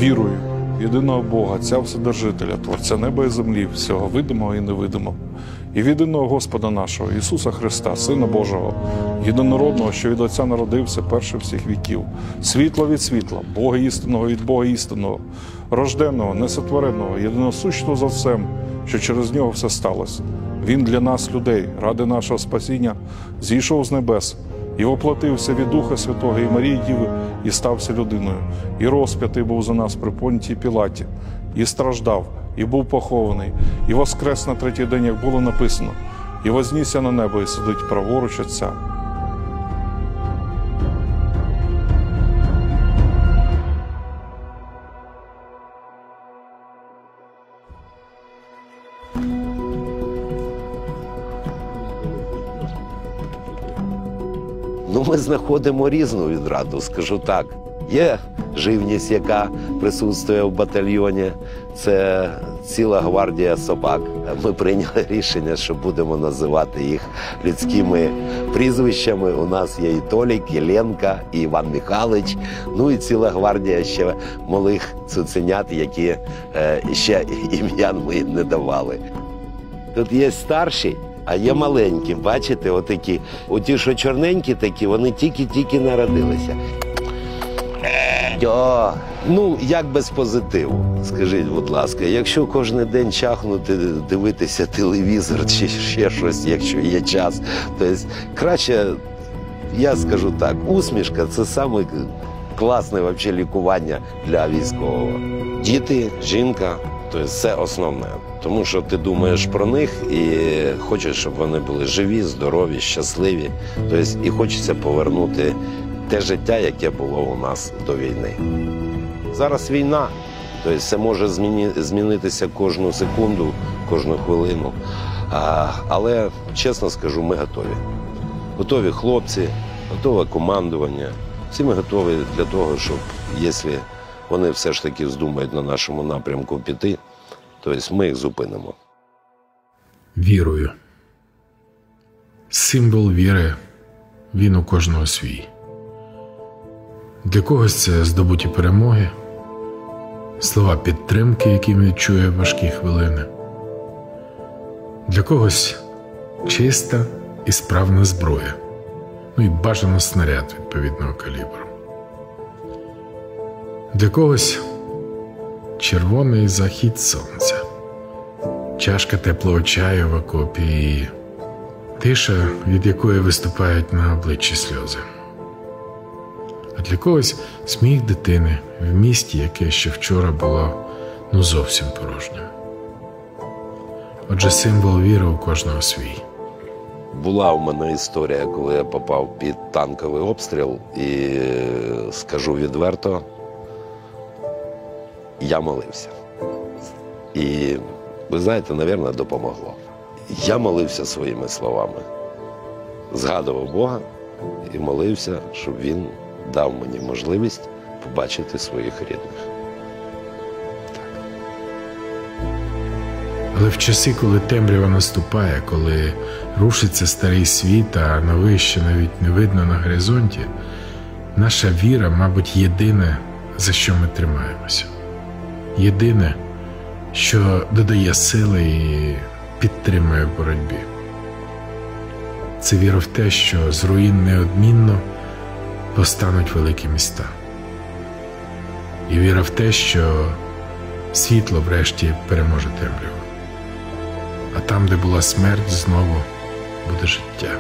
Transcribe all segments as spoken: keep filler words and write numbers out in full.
Вірую в єдиного Бога, Отця Вседержителя, Творця неба і землі, всього видимого і невидимого, і в єдиного Господа нашого, Ісуса Христа, Сина Божого, єдинородного, що від Отця народився, перший всіх віків, світло від світла, Бога істинного від Бога істинного, рожденого, несотвореного, єдиносущного за всем, що через нього все сталося. Він для нас, людей, ради нашого спасіння, зійшов з небес, і воплотився від Духа Святого і Марії Діви, і стався людиною, і розп'ятий був за нас при Понтії Пілаті, і страждав, і був похований, і воскрес на третій день, як було написано, і вознісся на небо, і сидить праворуч Отця. Ну, ми знаходимо різну відраду, скажу так. Є живність, яка присутствує в батальйоні, це ціла гвардія собак. Ми прийняли рішення, що будемо називати їх людськими прізвищами. У нас є і Толік, і Ленка, і Іван Михайлович, ну і ціла гвардія ще малих цуценят, які е, ще ім'ян ми не давали. Тут є старші, а є маленькі, бачите, отакі. Оті, що чорненькі такі, вони тільки-тільки народилися. О, ну, як без позитиву, скажіть, будь ласка, якщо кожен день чахнути, дивитися телевізор чи ще щось, якщо є час, то краще, я скажу так, усмішка – це саме класне взагалі лікування для військового. Діти, жінка – то це основне. Тому що ти думаєш про них і хочеш, щоб вони були живі, здорові, щасливі. Тобто і хочеться повернути те життя, яке було у нас до війни. Зараз війна, тобто це може зміни, змінитися кожну секунду, кожну хвилину. А, але, чесно скажу, ми готові. Готові хлопці, готове командування. Всі ми готові для того, щоб, якщо вони все ж таки здумають на нашому напрямку піти, тобто ми їх зупинимо. Вірую. Символ віри, він у кожного свій. Для когось це здобуті перемоги, слова підтримки, які він відчує в важкі хвилини. Для когось чиста і справна зброя, ну і бажано снаряд відповідного калібру. Для когось червоний захід сонця, чашка теплого чаю в окопі і тиша, від якої виступають на обличчі сльози. А для когось сміх дитини в місті, яке ще вчора було ну зовсім порожнім. Отже, символ віри у кожного свій. Була у мене історія, коли я попав під танковий обстріл, і скажу відверто, я молився. І, ви знаєте, мабуть, допомогло. Я молився своїми словами. Згадував Бога і молився, щоб Він дав мені можливість побачити своїх рідних. Так. Але в часи, коли темрява наступає, коли рушиться старий світ, а новий ще навіть не видно на горизонті, наша віра, мабуть, єдине, за що ми тримаємося. Єдине, що додає сили і підтримує в боротьбі. Це віра в те, що з руїн неодмінно постануть великі міста. І віра в те, що світло врешті переможе темряву. А там, де була смерть, знову буде життя.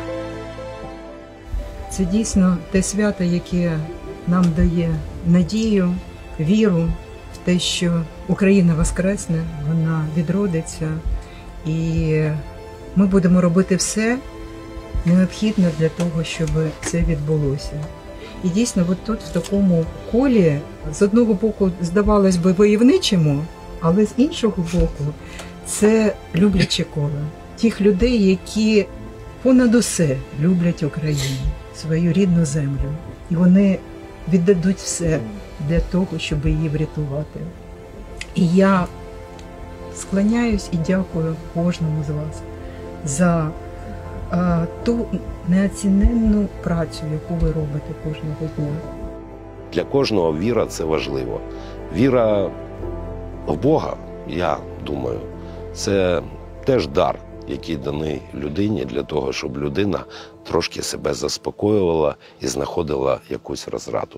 Це дійсно те свято, яке нам дає надію, віру в те, що Україна воскресне, вона відродиться, і ми будемо робити все необхідне для того, щоб це відбулося. І дійсно, от тут, в такому колі, з одного боку, здавалось би, войовничому, але з іншого боку, це любляче коло. Тих людей, які понад усе люблять Україну, свою рідну землю. І вони віддадуть все для того, щоб її врятувати. І я склоняюсь і дякую кожному з вас за а, ту неоціненну працю, яку ви робите кожного дня. Для кожного віра – це важливо. Віра в Бога, я думаю, це теж дар, який даний людині для того, щоб людина трошки себе заспокоювала і знаходила якусь розраду.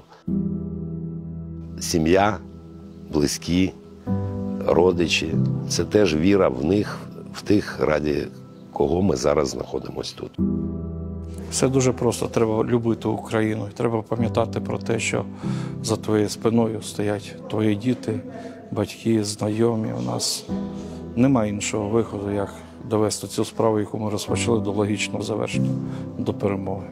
Сім'я, близькі, родичі – це теж віра в них, в тих, раді кого ми зараз знаходимося тут. Все дуже просто. Треба любити Україну. Треба пам'ятати про те, що за твоєю спиною стоять твої діти, батьки, знайомі. У нас немає іншого виходу, як довести цю справу, яку ми розпочали, до логічного завершення, до перемоги.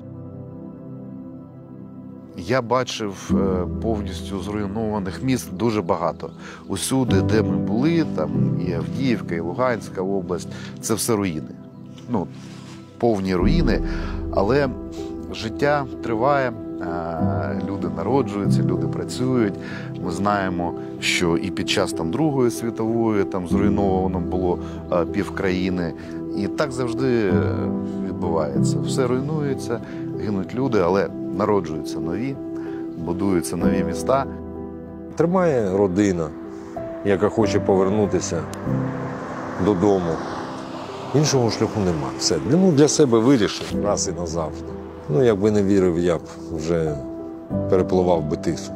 Я бачив повністю зруйнованих міст дуже багато. Усюди, де ми були, там і Авдіївка, і Луганська область, це все руїни. Ну, повні руїни, але життя триває, люди народжуються, люди працюють. Ми знаємо, що і під час там Другої світової там зруйновано було півкраїни. І так завжди відбувається. Все руйнується, гинуть люди, але народжуються нові, будуються нові міста. Тримає родина, яка хоче повернутися додому. Іншого шляху нема. Все. Ну, для себе вирішив раз і назавжди. Ну, якби не вірив, я б вже перепливав би Тису.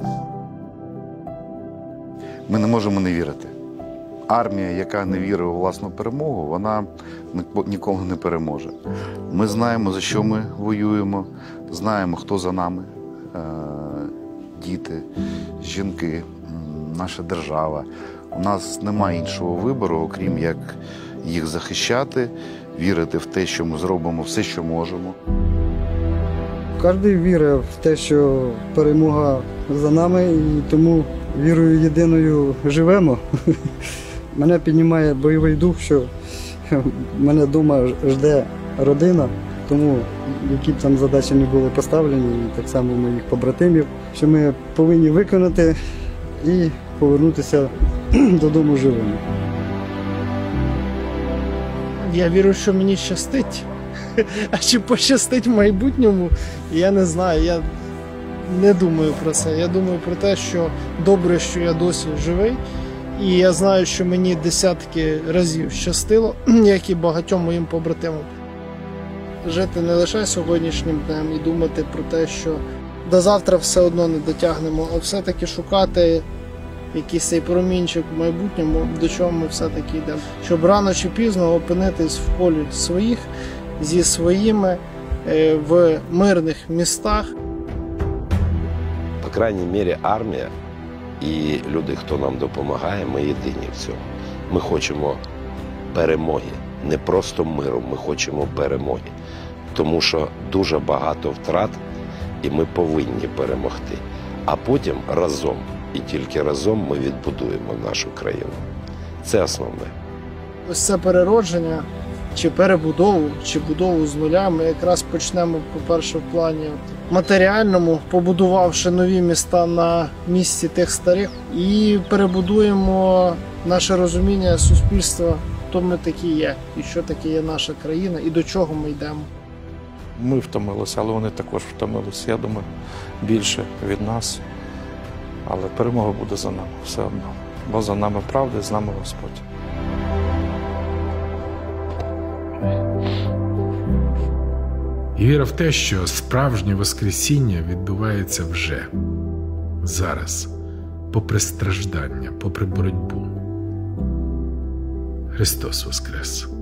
Ми не можемо не вірити. Армія, яка не вірить у власну перемогу, вона ніколи не переможе. Ми знаємо, за що ми воюємо, знаємо, хто за нами. Діти, жінки, наша держава. У нас немає іншого вибору, окрім як їх захищати, вірити в те, що ми зробимо все, що можемо. Кожен вірить в те, що перемога за нами, і тому вірою єдиною живемо. Мене піднімає бойовий дух, що мене вдома жде родина, тому які б там задачі не були поставлені, і так само моїх побратимів, що ми повинні виконати і повернутися додому живими. Я вірю, що мені щастить. А чи пощастить в майбутньому, я не знаю. Я не думаю про це. Я думаю про те, що добре, що я досі живий. І я знаю, що мені десятки разів щастило, як і багатьом моїм побратимам. Жити не лише сьогоднішнім днем і думати про те, що до завтра все одно не дотягнемо, а все-таки шукати якийсь цей промінчик в майбутньому, до чого ми все-таки йдемо. Щоб рано чи пізно опинитись в колі своїх, зі своїми, в мирних містах. По крайній мірі, армія і люди, хто нам допомагає, ми єдині в цьому. Ми хочемо перемоги, не просто миру, ми хочемо перемоги. Тому що дуже багато втрат, і ми повинні перемогти. А потім разом, і тільки разом ми відбудуємо нашу країну. Це основне. Ось це переродження, чи перебудову, чи будову з нуля ми якраз почнемо, по-перше, в плані матеріальному, побудувавши нові міста на місці тих старих, і перебудуємо наше розуміння суспільства, хто ми такі є, і що таке є наша країна, і до чого ми йдемо. Ми втомилися, але вони також втомилися, я думаю, більше від нас. Але перемога буде за нами все одно. Бо за нами правда, з нами Господь. І віра в те, що справжнє Воскресіння відбувається вже, зараз, попри страждання, попри боротьбу. Христос Воскрес!